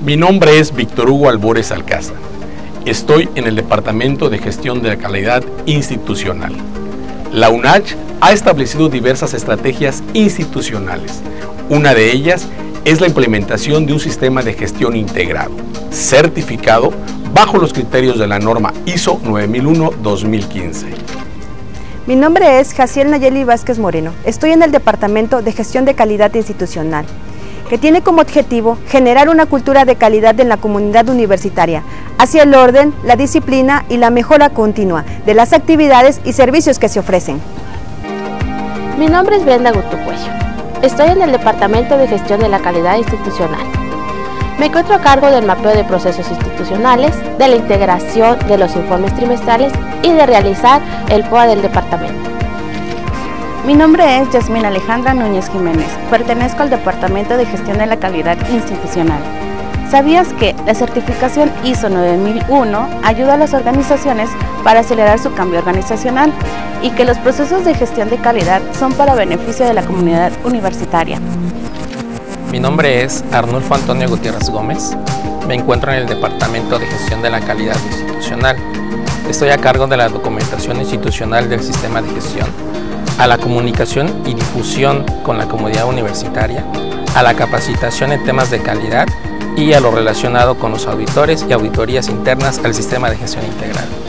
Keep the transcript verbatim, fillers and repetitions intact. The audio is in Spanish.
Mi nombre es Víctor Hugo Albores Alcázar. Estoy en el Departamento de Gestión de la Calidad Institucional. La UNACH ha establecido diversas estrategias institucionales. Una de ellas es la implementación de un sistema de gestión integrado, certificado bajo los criterios de la norma I S O nueve mil uno dos mil quince. Mi nombre es Jaciel Nayeli Vázquez Moreno. Estoy en el Departamento de Gestión de Calidad Institucional, que tiene como objetivo generar una cultura de calidad en la comunidad universitaria, hacia el orden, la disciplina y la mejora continua de las actividades y servicios que se ofrecen. Mi nombre es Brenda Gutucuello. Estoy en el Departamento de Gestión de la Calidad Institucional. Me encuentro a cargo del mapeo de procesos institucionales, de la integración de los informes trimestrales y de realizar el P O A del departamento. Mi nombre es Yasmín Alejandra Núñez Jiménez. Pertenezco al Departamento de Gestión de la Calidad Institucional. ¿Sabías que la certificación I S O nueve mil uno ayuda a las organizaciones para acelerar su cambio organizacional y que los procesos de gestión de calidad son para beneficio de la comunidad universitaria? Mi nombre es Arnulfo Antonio Gutiérrez Gómez. Me encuentro en el Departamento de Gestión de la Calidad Institucional. Estoy a cargo de la documentación institucional del sistema de gestión, a la comunicación y difusión con la comunidad universitaria, a la capacitación en temas de calidad y a lo relacionado con los auditores y auditorías internas al sistema de gestión integral.